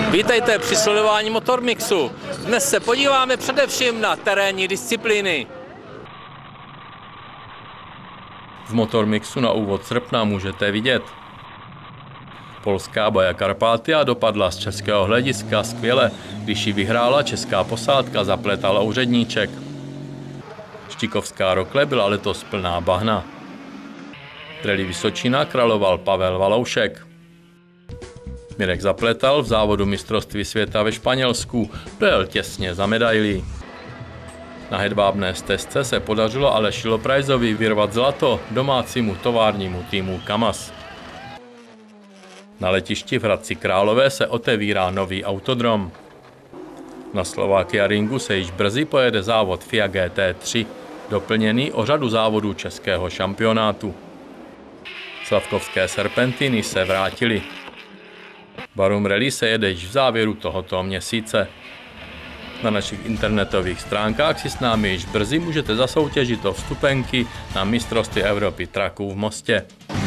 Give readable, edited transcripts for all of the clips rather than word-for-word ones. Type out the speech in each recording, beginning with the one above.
Vítejte při sledování Motormixu. Dnes se podíváme především na terénní disciplíny. V Motormixu na úvod srpna můžete vidět: polská Baja Karpatia dopadla z českého hlediska skvěle, když ji vyhrála česká posádka Zapleta Lauřadníček. Štikovská Rokle byla letos plná bahna. Rally Vysočina královal Pavel Valoušek. Mirek Zapletal v závodu mistrovství světa ve Španělsku dojel těsně za medailí. Na hedvábné stezce se podařilo Aleši Loprajzovi vyrvat zlato domácímu továrnímu týmu Kamaz. Na letišti v Hradci Králové se otevírá nový autodrom. Na Slovakia Ringu se již brzy pojede závod FIA GT3, doplněný o řadu závodů českého šampionátu. Slavkovské serpentiny se vrátily. Barum Rally se jede již v závěru tohoto měsíce. Na našich internetových stránkách si s námi již brzy můžete zasoutěžit o vstupenky na mistrovství Evropy traků v Mostě.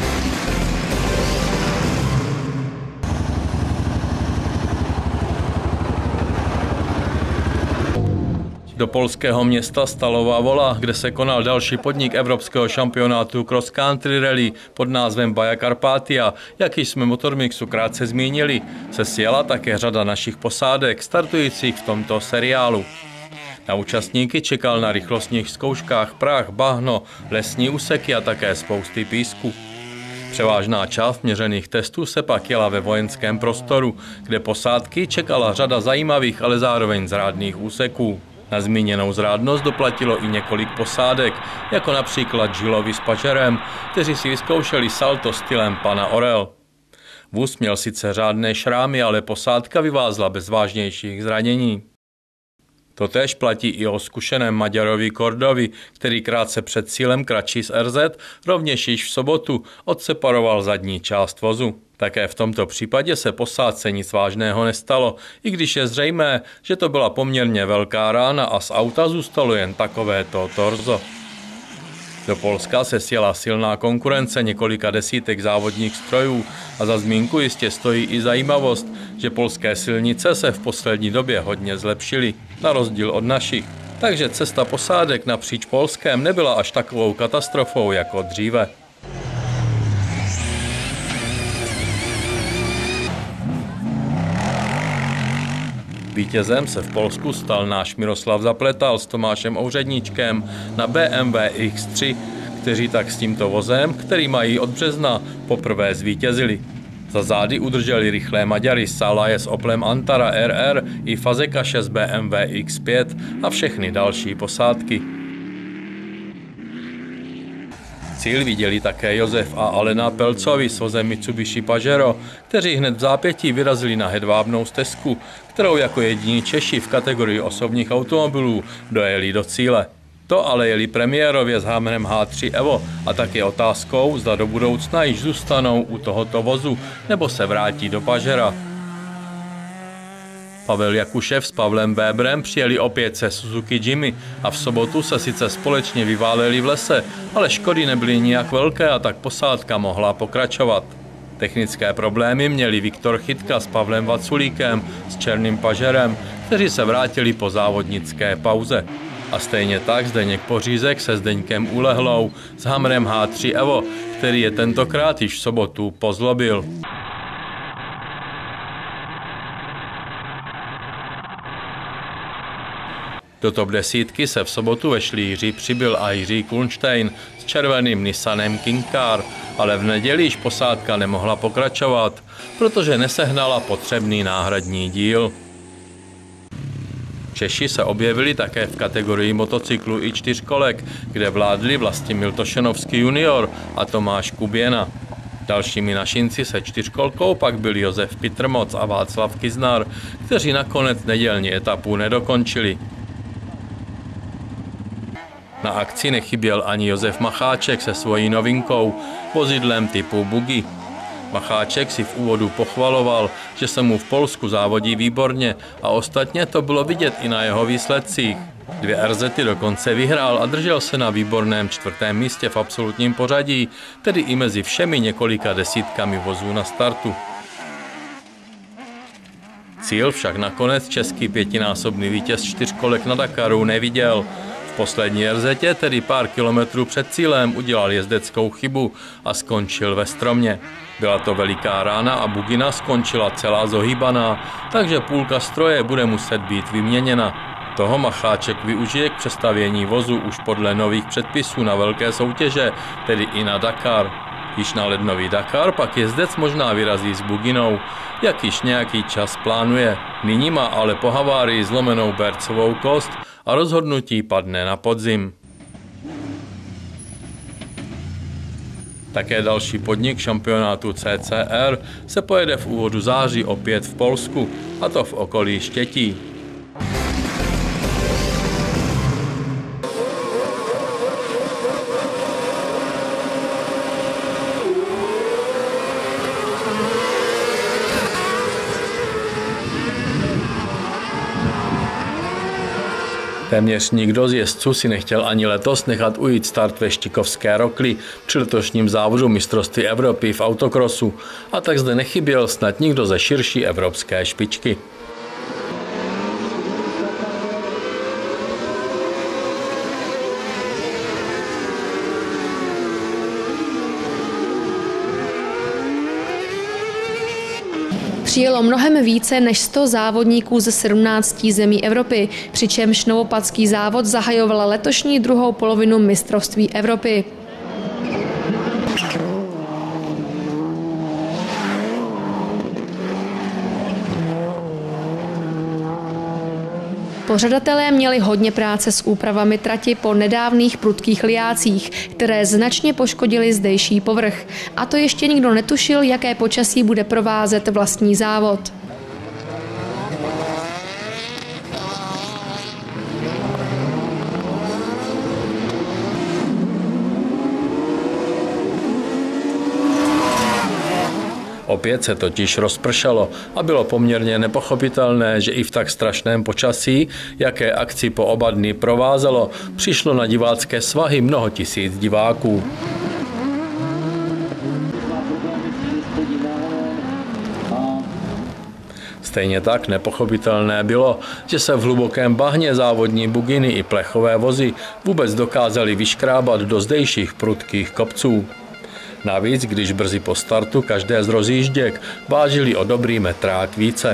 Do polského města Stalowa Wola, kde se konal další podnik evropského šampionátu cross country rally pod názvem Baja Karpatia, jak již jsme Motormixu krátce zmínili, se sjela také řada našich posádek startujících v tomto seriálu. Na účastníky čekal na rychlostních zkouškách prach, bahno, lesní úseky a také spousty písku. Převážná část měřených testů se pak jela ve vojenském prostoru, kde posádky čekala řada zajímavých, ale zároveň zrádných úseků. Na zmíněnou zrádnost doplatilo i několik posádek, jako například Žilovi s Pažerem, kteří si vyzkoušeli salto stylem pana Orel. Vůz měl sice řádné šrámy, ale posádka vyvázla bez vážnějších zranění. Totéž platí i o zkušeném Maďarovi Kordovi, který krátce před cílem kratší z RZ rovněž již v sobotu odseparoval zadní část vozu. Také v tomto případě se posádce nic vážného nestalo, i když je zřejmé, že to byla poměrně velká rána a z auta zůstalo jen takovéto torzo. Do Polska se sjela silná konkurence několika desítek závodních strojů a za zmínku jistě stojí i zajímavost, že polské silnice se v poslední době hodně zlepšily, na rozdíl od našich. Takže cesta posádek napříč Polskem nebyla až takovou katastrofou jako dříve. Vítězem se v Polsku stal náš Miroslav Zapletal s Tomášem Ouředníčkem na BMW X3, kteří tak s tímto vozem, který mají od března, poprvé zvítězili. Za zády udrželi rychlé Maďary Salaje s Oplem Antara RR i Fazekaše z BMW X5 a všechny další posádky. Cíl viděli také Josef a Alena Pelcovi s vozem Mitsubishi Pajero, kteří hned v zápětí vyrazili na hedvábnou stezku, kterou jako jediní Češi v kategorii osobních automobilů dojeli do cíle. To ale jeli premiérově s Hammerem H3 Evo a tak je otázkou, zda do budoucna již zůstanou u tohoto vozu nebo se vrátí do Pajera. Pavel Jakušev s Pavlem Weberem přijeli opět se Suzuki Jimmy a v sobotu se sice společně vyváleli v lese, ale škody nebyly nijak velké a tak posádka mohla pokračovat. Technické problémy měli Viktor Chytka s Pavlem Vaculíkem s Černým Pažerem, kteří se vrátili po závodnické pauze. A stejně tak Zdeněk Pořízek se Zdeňkem Ulehlou s Hammerem H3 Evo, který je tentokrát již v sobotu pozlobil. Do top desítky se v sobotu vešli Jiří Přibyl a Jiří Kulnštejn s červeným Nissanem King Car, ale v neděli již posádka nemohla pokračovat, protože nesehnala potřebný náhradní díl. Češi se objevili také v kategorii motocyklu i čtyřkolek, kde vládli Vlastimil Tošenovský junior a Tomáš Kuběna. Dalšími našinci se čtyřkolkou pak byli Josef Pitrmoc a Václav Kiznar, kteří nakonec nedělní etapu nedokončili. Na akci nechyběl ani Josef Macháček se svojí novinkou, vozidlem typu Buggy. Macháček si v úvodu pochvaloval, že se mu v Polsku závodí výborně a ostatně to bylo vidět i na jeho výsledcích. 2 RZty dokonce vyhrál a držel se na výborném 4. místě v absolutním pořadí, tedy i mezi všemi několika desítkami vozů na startu. Cíl však nakonec český pětinásobný vítěz 4 kolek na Dakaru neviděl. V poslední RZ, tedy pár kilometrů před cílem, udělal jezdeckou chybu a skončil ve stromě. Byla to veliká rána a bugina skončila celá zohýbaná, takže půlka stroje bude muset být vyměněna. Toho Macháček využije k přestavění vozu už podle nových předpisů na velké soutěže, tedy i na Dakar. Již na lednový Dakar pak jezdec možná vyrazí s buginou, jak již nějaký čas plánuje. Nyní má ale po havárii zlomenou bercovou kost a rozhodnutí padne na podzim. Také další podnik šampionátu CCR se pojede v úvodu září opět v Polsku, a to v okolí Štětí. Téměř nikdo z jezdců si nechtěl ani letos nechat ujít start ve Štikovské Rokli při letošním závodu mistrovství Evropy v autokrosu, a tak zde nechyběl snad nikdo ze širší evropské špičky. Přijelo mnohem více než 100 závodníků ze 17 zemí Evropy, přičemž novopatský závod zahajoval letošní druhou polovinu mistrovství Evropy. Pořadatelé měli hodně práce s úpravami trati po nedávných prudkých liácích, které značně poškodily zdejší povrch. A to ještě nikdo netušil, jaké počasí bude provázet vlastní závod. Opět se totiž rozpršelo a bylo poměrně nepochopitelné, že i v tak strašném počasí, jaké akci po oba dny provázelo, přišlo na divácké svahy mnoho tisíc diváků. Stejně tak nepochopitelné bylo, že se v hlubokém bahně závodní buginy i plechové vozy vůbec dokázaly vyškrábat do zdejších prudkých kopců. Navíc, když brzy po startu každé z rozjížděk vážily o dobrý metrák více.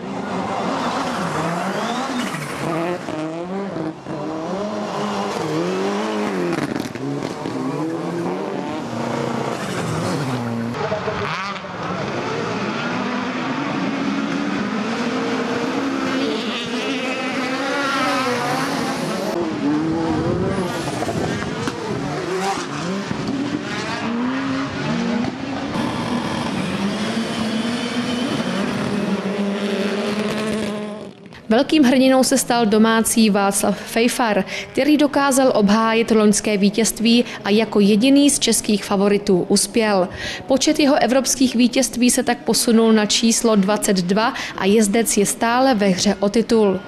Velkým hrdinou se stal domácí Václav Fejfar, který dokázal obhájit loňské vítězství a jako jediný z českých favoritů uspěl. Počet jeho evropských vítězství se tak posunul na číslo 22 a jezdec je stále ve hře o titul.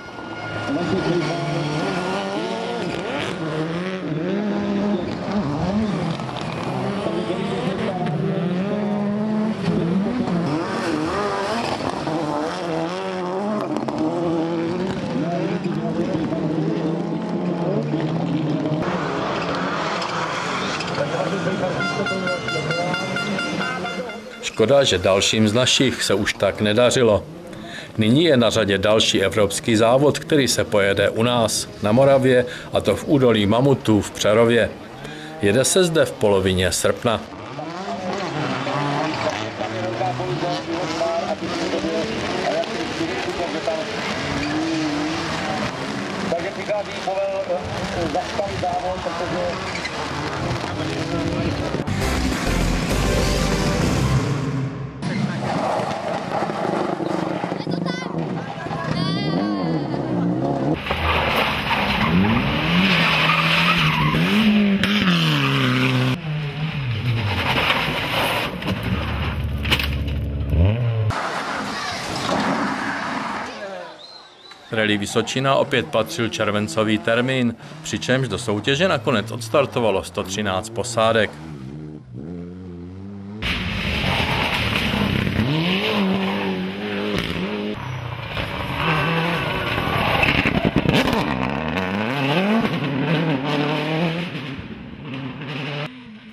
Škoda, že dalším z našich se už tak nedařilo. Nyní je na řadě další evropský závod, který se pojede u nás, na Moravě, a to v údolí Mamutů v Přerově. Jede se zde v polovině srpna. Rally Vysočina opět patřil červencový termín, přičemž do soutěže nakonec odstartovalo 113 posádek.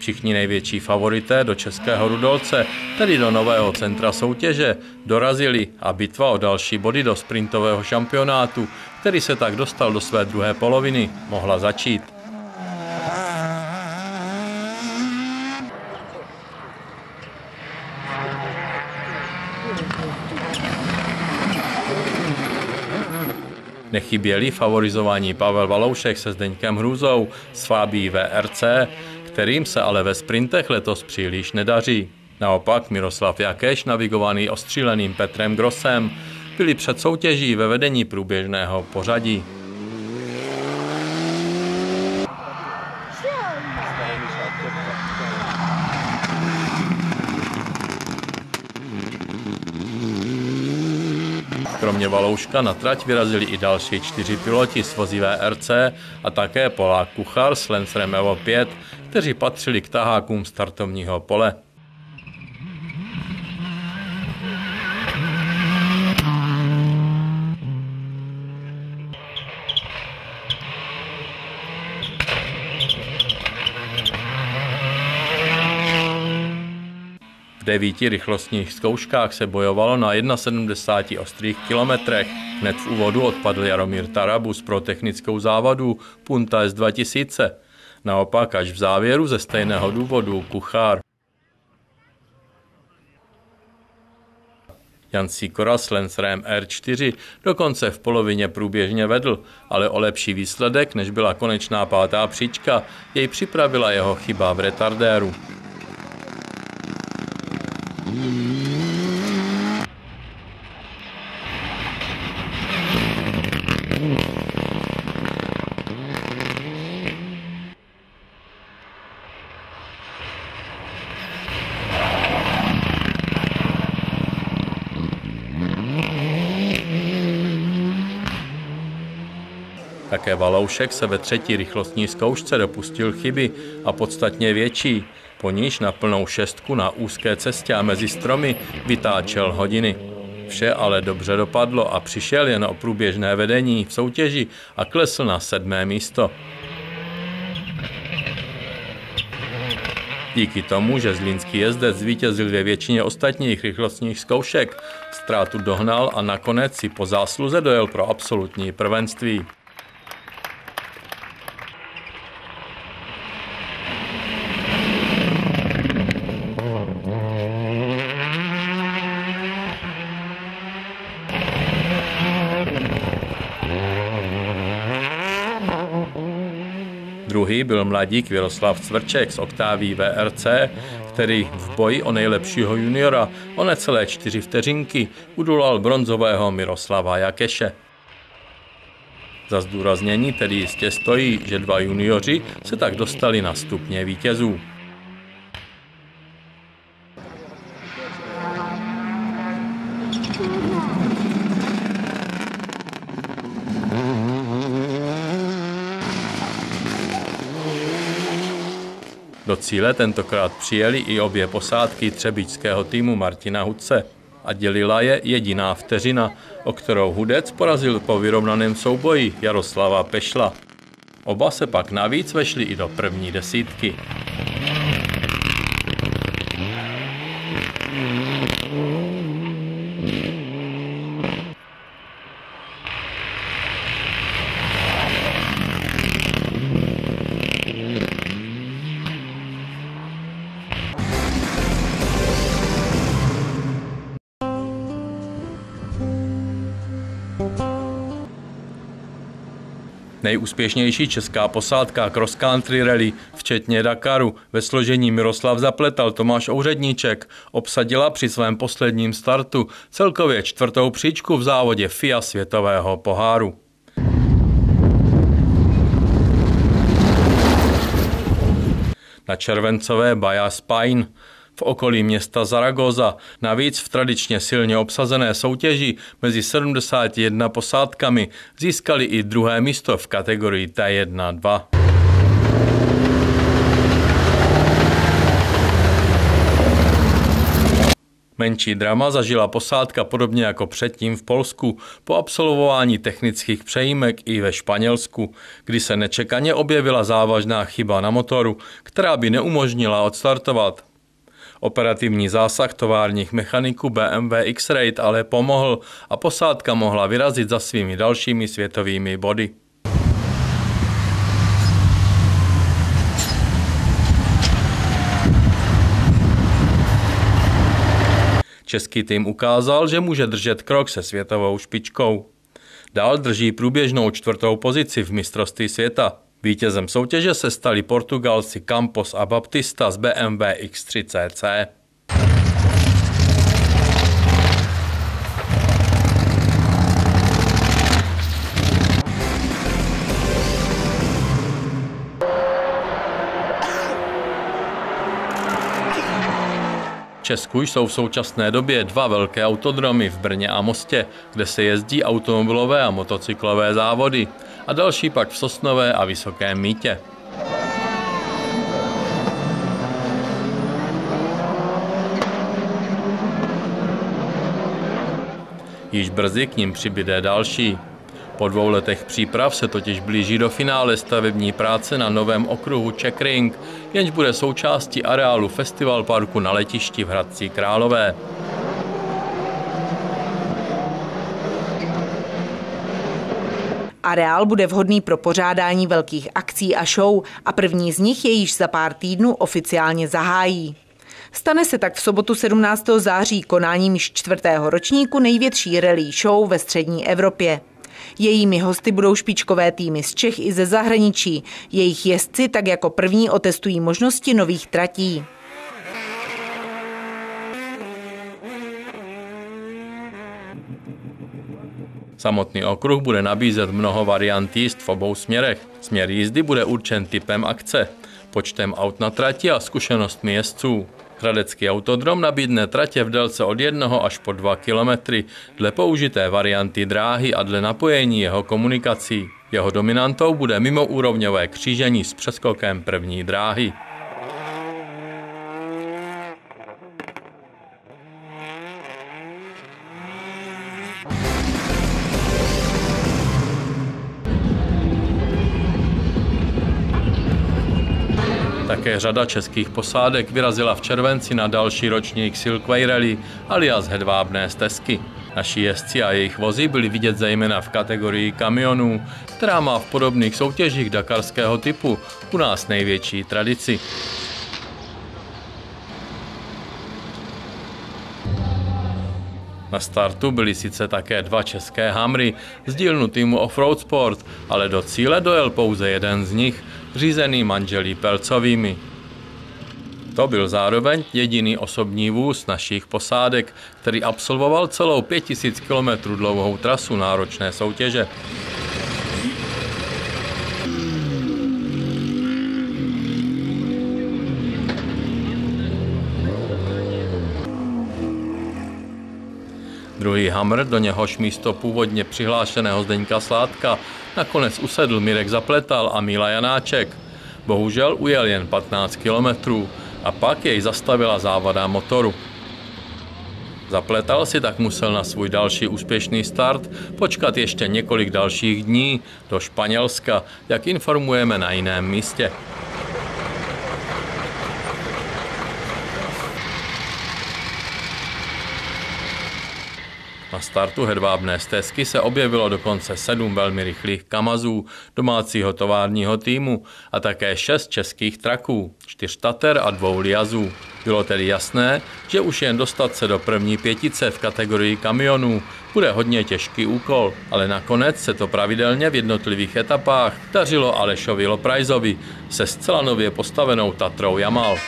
Všichni největší favorité do Českého Rudolce, tedy do nového centra soutěže, dorazili a bitva o další body do sprintového šampionátu, který se tak dostal do své druhé poloviny, mohla začít. Nechyběli favorizovaní Pavel Valoušek se Zdeňkem Hrůzou z Fábí VRC, kterým se ale ve sprintech letos příliš nedaří. Naopak Miroslav Jakeš, navigovaný ostříleným Petrem Grossem, byli před soutěží ve vedení průběžného pořadí. Kromě Valouška na trať vyrazili i další 4 piloti z vozí VRC a také Polák Kuchar s Lancerem Evo 5, kteří patřili k tahákům startovního pole. V 9 rychlostních zkouškách se bojovalo na 71 ostrých kilometrech. Hned v úvodu odpadl Jaromír Tarabus pro technickou závadu Punta S2000. Naopak až v závěru ze stejného důvodu Kuchár. Jan Sýkora s Lancerem R4 dokonce v polovině průběžně vedl, ale o lepší výsledek, než byla konečná 5. příčka, jej připravila jeho chyba v retardéru. Také Valoušek se ve 3. rychlostní zkoušce dopustil chyby a podstatně větší. Po níž na plnou 6 na úzké cestě a mezi stromy vytáčel hodiny. Vše ale dobře dopadlo a přišel jen o průběžné vedení v soutěži a klesl na 7. místo. Díky tomu, že zlínský jezdec zvítězil ve většině ostatních rychlostních zkoušek, ztrátu dohnal a nakonec si po zásluze dojel pro absolutní prvenství. Druhý byl mladík Miroslav Cvrček z Oktáví VRC, který v boji o nejlepšího juniora o necelé 4 vteřinky udolal bronzového Miroslava Jakeše. Za zdůraznění tedy jistě stojí, že 2 junioři se tak dostali na stupně vítězů. Do cíle tentokrát přijeli i obě posádky třebíčského týmu Martina Hudce a dělila je jediná vteřina, o kterou Hudec porazil po vyrovnaném souboji Jaroslava Pešla. Oba se pak navíc vešli i do první desítky. Nejúspěšnější česká posádka Cross Country Rally, včetně Dakaru, ve složení Miroslav Zapletal, Tomáš Ouředníček, obsadila při svém posledním startu celkově 4. příčku v závodě FIA světového poháru. Na červencové Baja Spain v okolí města Zaragoza, navíc v tradičně silně obsazené soutěži mezi 71 posádkami získali i 2. místo v kategorii T1-2. Menší drama zažila posádka podobně jako předtím v Polsku po absolvování technických přejímek i ve Španělsku, kdy se nečekaně objevila závažná chyba na motoru, která by neumožnila odstartovat. Operativní zásah továrních mechaniků BMW X-Rate ale pomohl a posádka mohla vyrazit za svými dalšími světovými body. Český tým ukázal, že může držet krok se světovou špičkou. Dál drží průběžnou 4. pozici v mistrovství světa. Vítězem soutěže se stali Portugalci Campos a Baptista z BMW X3 CC. V Česku jsou v současné době 2 velké autodromy v Brně a Mostě, kde se jezdí automobilové a motocyklové závody, a další pak v Sosnové a Vysokém Mýtě. Již brzy k nim přibyde další. Po 2 letech příprav se totiž blíží do finále stavební práce na novém okruhu Czech Ring, jenž bude součástí areálu Festival parku na letišti v Hradci Králové. Areál bude vhodný pro pořádání velkých akcí a show a první z nich je již za pár týdnů oficiálně zahájí. Stane se tak v sobotu 17. září konáním již 4. ročníku největší rally show ve střední Evropě. Jejími hosty budou špičkové týmy z Čech i ze zahraničí. Jejich jezdci tak jako první otestují možnosti nových tratí. Samotný okruh bude nabízet mnoho variant jízd v obou směrech. Směr jízdy bude určen typem akce, počtem aut na trati a zkušenostmi jezdců. Hradecký autodrom nabídne tratě v délce od 1 až po 2 kilometry dle použité varianty dráhy a dle napojení jeho komunikací. Jeho dominantou bude mimoúrovňové křížení s přeskokem první dráhy. Také řada českých posádek vyrazila v červenci na další ročník Silkway Rally alias Hedvábné stezky. Naši jezdci a jejich vozy byli vidět zejména v kategorii kamionů, která má v podobných soutěžích dakarského typu u nás největší tradici. Na startu byly sice také 2 české Hamry z dílnu týmu Offroad Sport, ale do cíle dojel pouze jeden z nich, řízený manželí Pelcovými. To byl zároveň jediný osobní vůz našich posádek, který absolvoval celou 5000 km dlouhou trasu náročné soutěže. Druhý Hamr, do něhož místo původně přihlášeného Zdeňka Sládka nakonec usedl Mirek Zapletal a Míla Janáček. Bohužel ujel jen 15 kilometrů a pak jej zastavila závada motoru. Zapletal si tak musel na svůj další úspěšný start počkat ještě několik dalších dní do Španělska, jak informujeme na jiném místě. Na startu Hedvábné stezky se objevilo dokonce 7 velmi rychlých Kamazů domácího továrního týmu a také 6 českých traků, 4 Tater a 2 Liazů. Bylo tedy jasné, že už jen dostat se do první 5 v kategorii kamionů bude hodně těžký úkol, ale nakonec se to pravidelně v jednotlivých etapách dařilo Alešovi Loprajzovi se zcela nově postavenou Tatrou Jamal.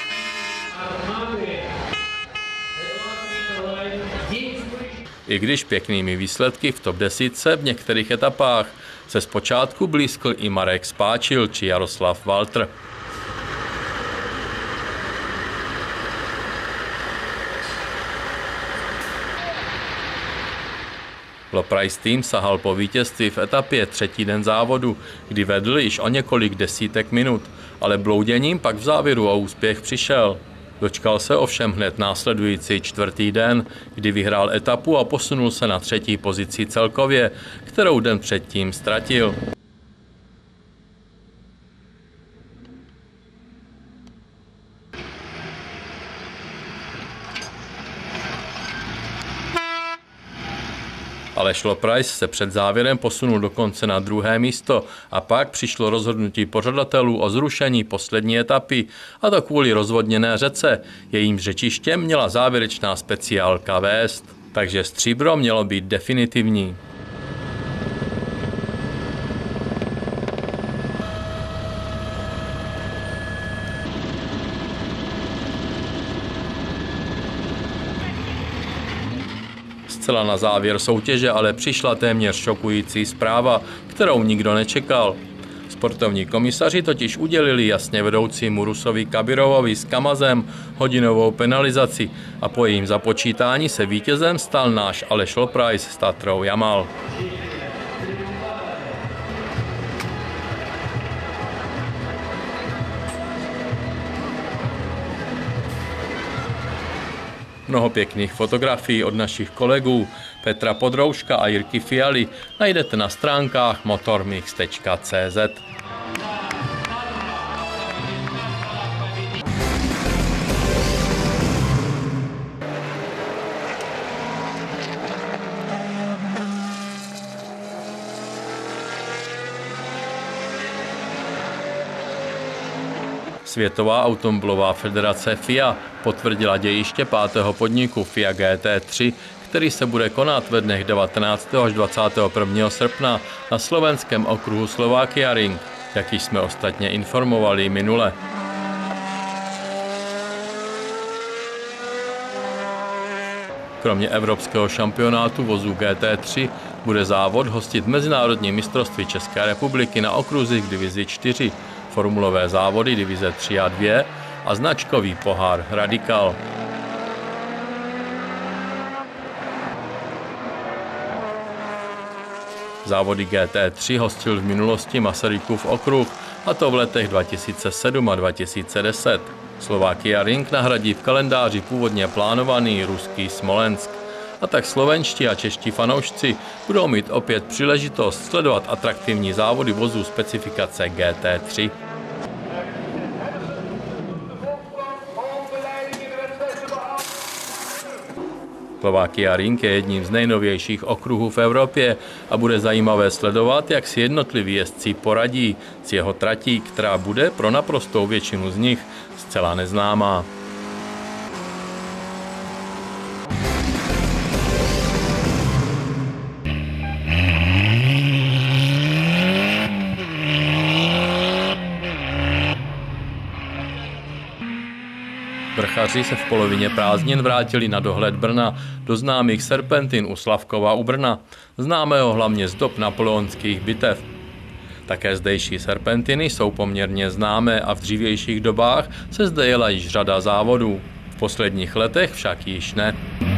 I když pěknými výsledky v top 10 v některých etapách se zpočátku blízkl i Marek Spáčil či Jaroslav Walter. Loprajs tým sahal po vítězství v etapě 3. den závodu, kdy vedl již o několik desítek minut, ale blouděním pak v závěru o úspěch přišel. Dočkal se ovšem hned následující čtvrtý den, kdy vyhrál etapu a posunul se na třetí pozici celkově, kterou den předtím ztratil. Aleš Loprais se před závěrem posunul dokonce na druhé místo a pak přišlo rozhodnutí pořadatelů o zrušení poslední etapy, a to kvůli rozvodněné řece. Jejím řečištěm měla závěrečná speciálka vést, takže stříbro mělo být definitivní. Zcela na závěr soutěže ale přišla téměř šokující zpráva, kterou nikdo nečekal. Sportovní komisaři totiž udělili jasně vedoucímu Rusovi Kabirovovi s Kamazem hodinovou penalizaci a po jejím započítání se vítězem stal náš Aleš Loprais s Tatrou Jamal. Mnoho pěkných fotografií od našich kolegů Petra Podrouška a Jirky Fialy najdete na stránkách motormix.cz. Světová automobilová federace FIA potvrdila dějiště pátého podniku FIA GT3, který se bude konat ve dnech 19. až 21. srpna na slovenském okruhu Slovakia Ring, jak již jsme ostatně informovali minule. Kromě evropského šampionátu vozů GT3 bude závod hostit mezinárodní mistrovství České republiky na okruzích divizi 4, formulové závody divize 3 a 2 a značkový pohár Radical. Závody GT3 hostil v minulosti Masarykův okruh, a to v letech 2007 a 2010. Slovakia Ring nahradí v kalendáři původně plánovaný ruský Smolensk. A tak slovenští a čeští fanoušci budou mít opět příležitost sledovat atraktivní závody vozů specifikace GT3. Slovakia Ring je jedním z nejnovějších okruhů v Evropě a bude zajímavé sledovat, jak si jednotliví jezdci poradí s jeho tratí, která bude pro naprostou většinu z nich zcela neznámá. Vrchaři se v polovině prázdnin vrátili na dohled Brna do známých serpentin u Slavkova u Brna, známého hlavně z dob napoleonských bitev. Také zdejší serpentiny jsou poměrně známé a v dřívějších dobách se zde jela již řada závodů. V posledních letech však již ne.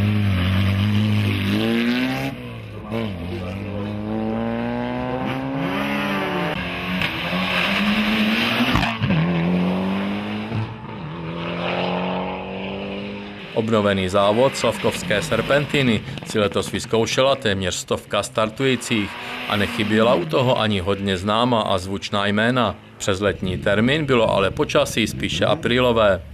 Obnovený závod Slavkovské serpentiny si letos vyzkoušela téměř 100 startujících a nechyběla u toho ani hodně známá a zvučná jména. Přes letní termín bylo ale počasí spíše aprílové.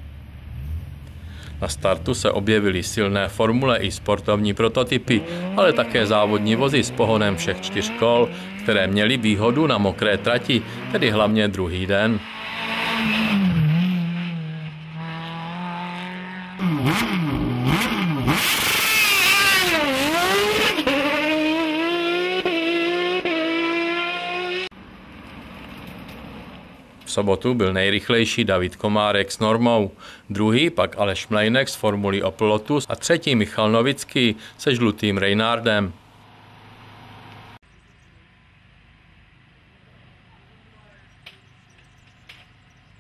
Na startu se objevily silné formule i sportovní prototypy, ale také závodní vozy s pohonem všech 4 kol, které měly výhodu na mokré trati, tedy hlavně druhý den. V sobotu byl nejrychlejší David Komárek s Normou, druhý pak Aleš Mlejnek s formulí Opel Lotus a třetí Michal Novický se žlutým Reynardem.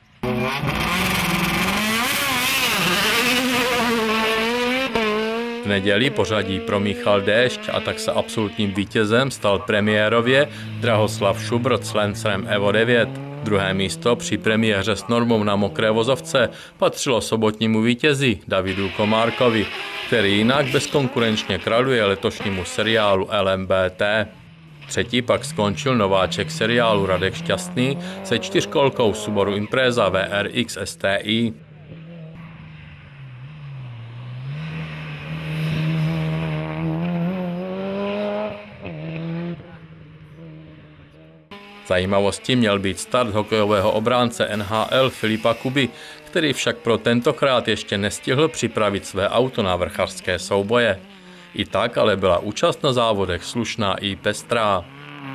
V neděli pořadí promíchal déšť a tak se absolutním vítězem stal premiérově Drahoslav Šubrt s Lancerem Evo 9. Druhé místo při premiéře s normou na mokré vozovce patřilo sobotnímu vítězi Davidu Komárkovi, který jinak bezkonkurenčně králuje letošnímu seriálu LMBT. Třetí pak skončil nováček seriálu Radek Šťastný se 4kolkou Subaru Impreza VRX STI. Zajímavostí měl být start hokejového obránce NHL Filipa Kuby, který však pro tentokrát ještě nestihl připravit své auto na vrchařské souboje. I tak ale byla účast na závodech slušná i pestrá.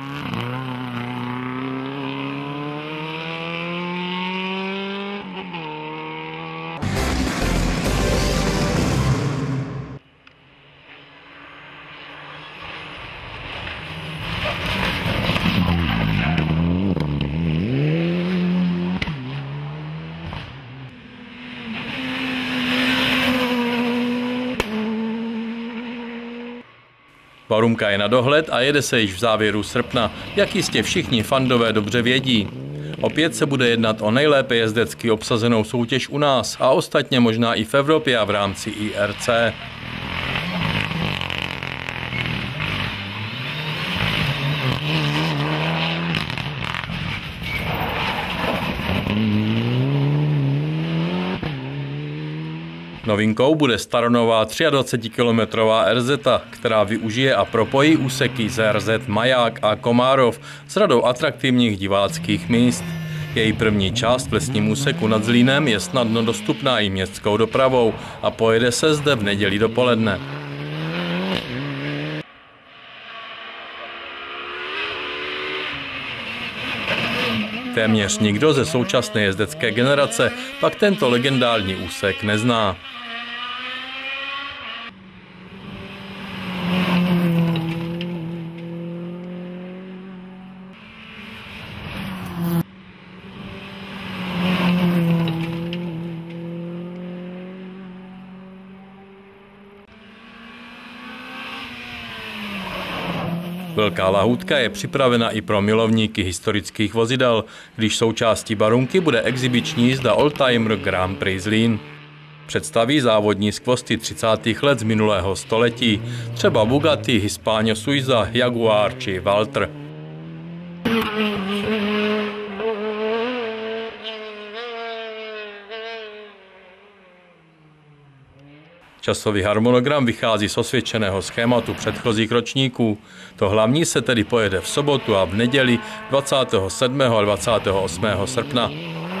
Barumka je na dohled a jede se již v závěru srpna, jak jistě všichni fandové dobře vědí. Opět se bude jednat o nejlépe jezdecky obsazenou soutěž u nás a ostatně možná i v Evropě a v rámci IRC. Novinkou bude staronová 23-kilometrová RZ, která využije a propojí úseky z RZ Maják a Komárov s řadou atraktivních diváckých míst. Její první část v lesním úseku nad Zlínem je snadno dostupná i městskou dopravou a pojede se zde v neděli dopoledne. Téměř nikdo ze současné jezdecké generace pak tento legendární úsek nezná. Velká lahůdka je připravena i pro milovníky historických vozidel, když součástí Barunky bude exibiční jízda Oldtimer Grand Prix Zlín. Představí závodní skvosty 30. let z minulého století, třeba Bugatti, Hispano Suiza, Jaguar či Walter. Časový harmonogram vychází z osvědčeného schématu předchozích ročníků. To hlavní se tedy pojede v sobotu a v neděli 27. a 28. srpna.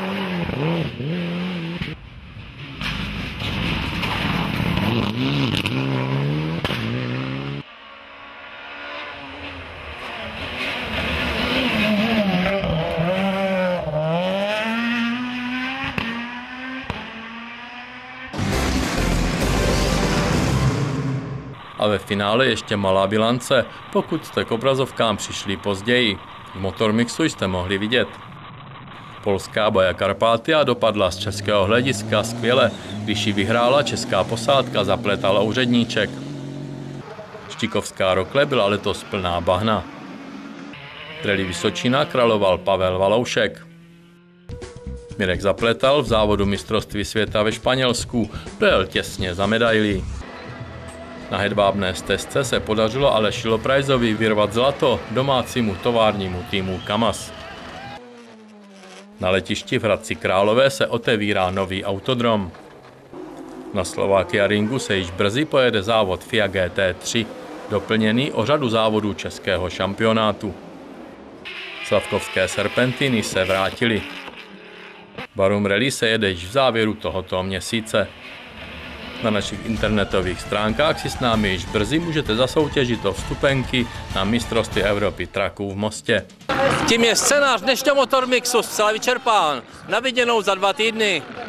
A ve finále ještě malá bilance, pokud jste k obrazovkám přišli později. V Motormixu jste mohli vidět. Polská Baja Carpathia dopadla z českého hlediska skvěle, když ji vyhrála česká posádka Zapletal Ouředníček. Štikovská Rokle byla letos plná bahna. Rally Vysočina královal Pavel Valoušek. Mirek Zapletal v závodu mistrovství světa ve Španělsku dojel těsně za medailí. Na hedvábné stezce se podařilo Aleši Loprajzovi vyrvat zlato domácímu továrnímu týmu Kamaz. Na letišti v Hradci Králové se otevírá nový autodrom. Na Slovakia Ringu se již brzy pojede závod FIA GT3, doplněný o řadu závodů českého šampionátu. Slavkovské serpentiny se vrátily. Barum Rally se jede již v závěru tohoto měsíce. Na našich internetových stránkách si s námi již brzy můžete zasoutěžit o vstupenky na mistrovství Evropy traků v Mostě. Tím je scénář dnešního Motormixu zcela vyčerpán. Na viděnou za 2 týdny.